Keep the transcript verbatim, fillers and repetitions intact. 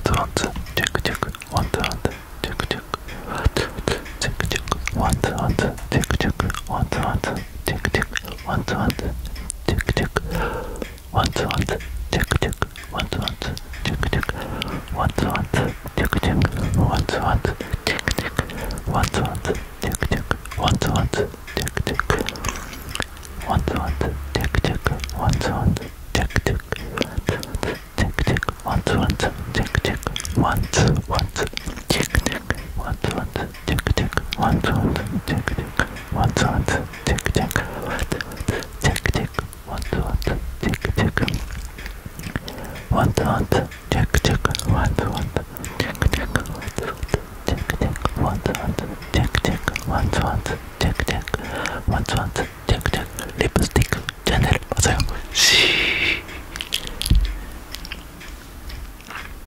ツワンツチェックチェックワンツワンツチェックチェックチェックチェックワンツワンツチェックチェックワンツワンツチェックチェックワンツワンツチェックチェックワンツワンツチェックチェックワンツワンツチェックチェックワンツワンツチェックチェックワンツワンツチェックチェックワンツワンツチェックチェックワンツワンツチェックチェックワンツワンツチェックチェックワンツワンツチェックチェックワンツワンツチェックチェックワンツワンツチェックチェックワンツワンツ